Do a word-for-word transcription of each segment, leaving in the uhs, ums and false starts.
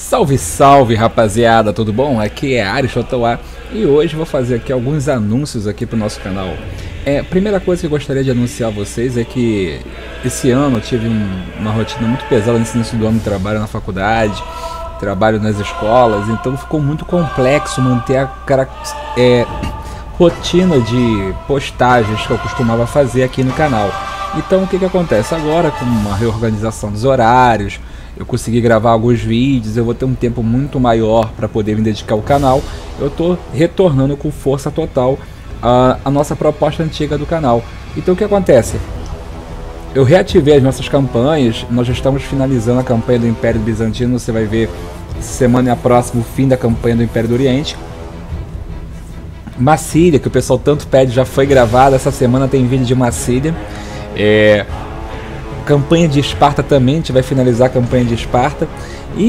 Salve, salve, rapaziada, tudo bom? Aqui é Ares Totoá e hoje vou fazer aqui alguns anúncios aqui pro nosso canal. É, primeira coisa que eu gostaria de anunciar a vocês é que esse ano eu tive um, uma rotina muito pesada nesse início do ano de trabalho na faculdade, trabalho nas escolas, então ficou muito complexo manter a cara, é, rotina de postagens que eu costumava fazer aqui no canal. Então o que que acontece? Agora, com uma reorganização dos horários, eu consegui gravar alguns vídeos, eu vou ter um tempo muito maior para poder me dedicar ao canal. Eu estou retornando com força total a, a nossa proposta antiga do canal. Então o que acontece? Eu reativei as nossas campanhas, nós já estamos finalizando a campanha do Império Bizantino, você vai ver semana e a próxima o fim da campanha do Império do Oriente. Massília, que o pessoal tanto pede, já foi gravada, essa semana tem vídeo de Massília. É... Campanha de Esparta também, a gente vai finalizar a campanha de Esparta. E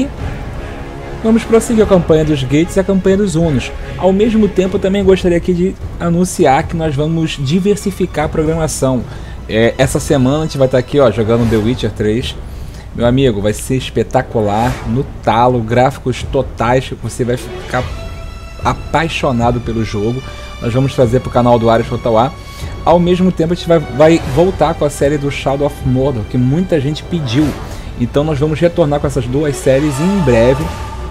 vamos prosseguir a campanha dos Gates e a campanha dos Hunos. Ao mesmo tempo, eu também gostaria aqui de anunciar que nós vamos diversificar a programação. É, essa semana a gente vai estar aqui ó, jogando The Witcher três. Meu amigo, vai ser espetacular, no talo, gráficos totais, você vai ficar apaixonado pelo jogo. Nós vamos trazer para o canal do Ares Totoá. Ao mesmo tempo a gente vai, vai voltar com a série do Shadow of Mordor, que muita gente pediu. Então nós vamos retornar com essas duas séries e em breve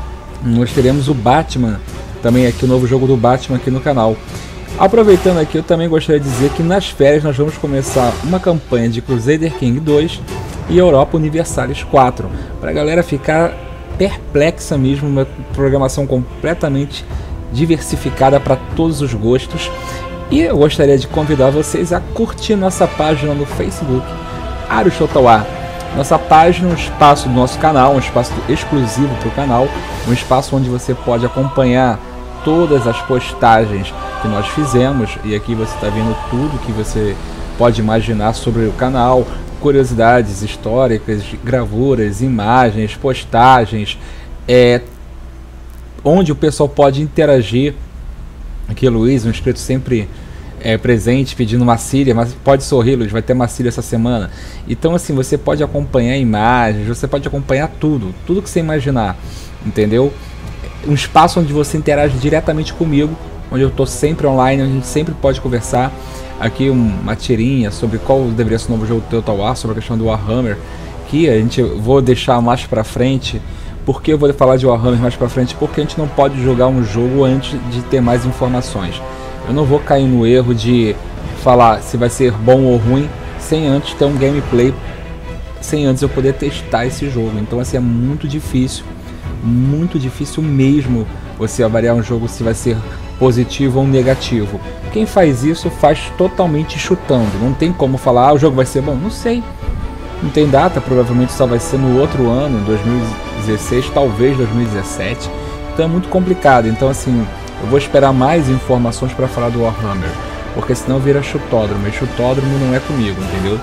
nós teremos o Batman, também aqui o novo jogo do Batman aqui no canal. Aproveitando aqui, eu também gostaria de dizer que nas férias nós vamos começar uma campanha de Crusader King dois e Europa Universalis quatro, para a galera ficar perplexa mesmo, uma programação completamente diversificada para todos os gostos. E eu gostaria de convidar vocês a curtir nossa página no Facebook, Ares Totoá. Nossa página é um espaço do nosso canal, um espaço exclusivo para o canal, um espaço onde você pode acompanhar todas as postagens que nós fizemos. E aqui você está vendo tudo que você pode imaginar sobre o canal, curiosidades históricas, gravuras, imagens, postagens, é, onde o pessoal pode interagir. Aqui Luiz, um inscrito sempre é, presente, pedindo Massília, mas pode sorrir, Luiz, vai ter Massília essa semana. Então assim, você pode acompanhar imagens, você pode acompanhar tudo, tudo que você imaginar, entendeu? Um espaço onde você interage diretamente comigo, onde eu estou sempre online, onde a gente sempre pode conversar. Aqui uma tirinha sobre qual deveria ser o novo jogo do Total sobre a questão do Warhammer, que a gente vou deixar mais pra frente. Por que eu vou falar de Warhammer mais pra frente? Porque a gente não pode jogar um jogo antes de ter mais informações. Eu não vou cair no erro de falar se vai ser bom ou ruim sem antes ter um gameplay, sem antes eu poder testar esse jogo. Então assim, é muito difícil, muito difícil mesmo você avaliar um jogo se vai ser positivo ou negativo. Quem faz isso faz totalmente chutando. Não tem como falar, ah, o jogo vai ser bom, não sei. Não tem data, provavelmente só vai ser no outro ano, dois mil e dezesseis, talvez dois mil e dezessete. Então é muito complicado. Então assim, eu vou esperar mais informações para falar do Warhammer, porque senão vira chutódromo, e chutódromo não é comigo, entendeu?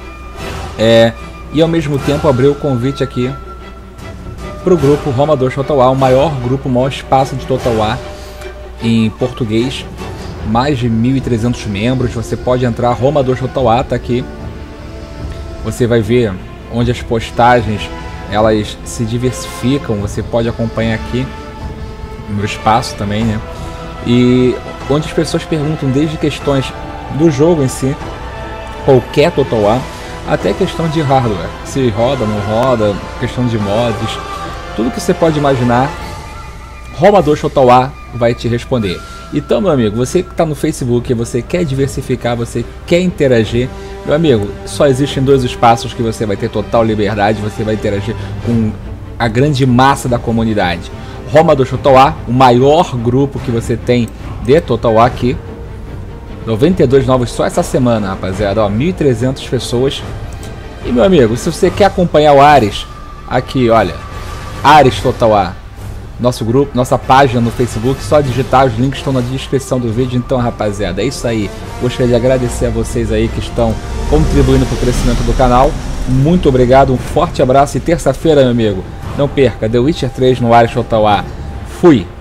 É, e ao mesmo tempo abrir o convite aqui para o grupo Roma dois Totoá, o maior grupo, o maior espaço de Totoá em português, mais de mil e trezentos membros. Você pode entrar, Roma dois Totoá, tá aqui. Você vai ver onde as postagens elas se diversificam, você pode acompanhar aqui no meu espaço também, né? E onde as pessoas perguntam desde questões do jogo em si, qualquer Totoá, até questão de hardware, se roda, não roda, questão de mods, tudo que você pode imaginar, Roma dois Totoá vai te responder. Então, meu amigo, você que está no Facebook, você quer diversificar, você quer interagir, meu amigo, só existem dois espaços que você vai ter total liberdade, você vai interagir com a grande massa da comunidade. Roma dois Totoá, o maior grupo que você tem de Totoá aqui. noventa e dois novos só essa semana, rapaziada, ó, mil e trezentas pessoas. E, meu amigo, se você quer acompanhar o Ares, aqui, olha, Ares Totoá. Nosso grupo, nossa página no Facebook, só digitar, os links estão na descrição do vídeo. Então, rapaziada, é isso aí. Gostaria de agradecer a vocês aí que estão contribuindo para o crescimento do canal. Muito obrigado, um forte abraço e terça-feira, meu amigo, não perca The Witcher três no Ares Totoá. Fui!